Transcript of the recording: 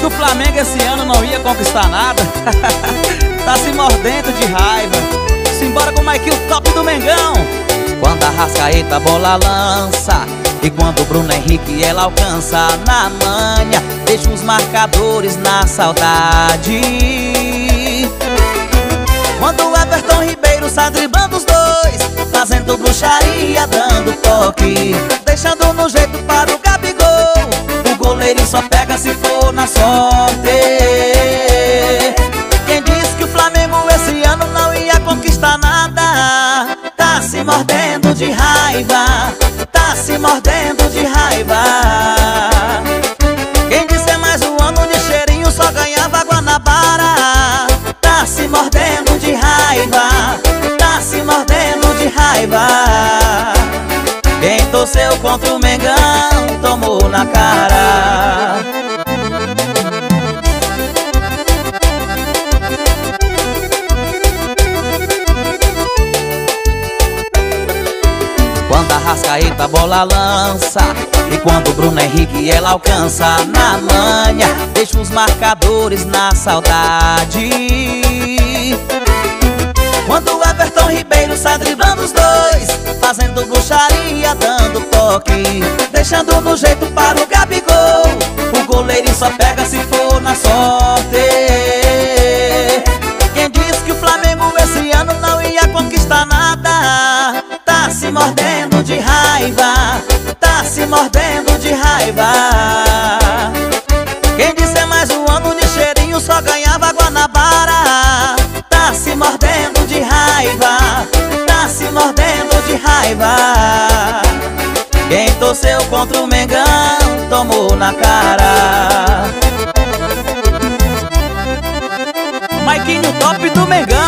que o Flamengo esse ano não ia conquistar nada. Tá se mordendo de raiva. Simbora com o Maiquinho, top do Mengão. Quando a Arrascaeta a bola lança e quando o Bruno Henrique ela alcança na manha, deixa os marcadores na saudade. Quando o Everton Ribeiro sai driblando os dois, fazendo bruxaria, dando toque, deixando no jeito para o Gabigol. O goleiro só pega se for na sorte. Quem disse que o Flamengo esse ano não ia conquistar nada, tá se mordendo de raiva, tá se mordendo de raiva. Quem disse é mais um ano de cheirinho, só ganhava Guanabara, tá se mordendo de raiva, tá se mordendo de raiva. Quem torceu contra o Mengão tomou na cara. Quando a Arrascaeta a bola lança e quando o Bruno Henrique ela alcança na manha, deixa os marcadores na saudade. Quando o Everton Ribeiro sai driblando os dois, fazendo bruxaria, dando toque, deixando no jeito para o Gabigol. O goleiro só pega se for na sorte. Quem disse que o Flamengo esse ano não ia conquistar nada, tá se mordendo de raiva, tá se mordendo de raiva. Quem disse é mais um ano de cheirinho, só ganhava Guanabara, tá se mordendo de raiva, tá se mordendo de raiva. Quem torceu contra o Mengão tomou na cara. Maiquinho, top do Mengão.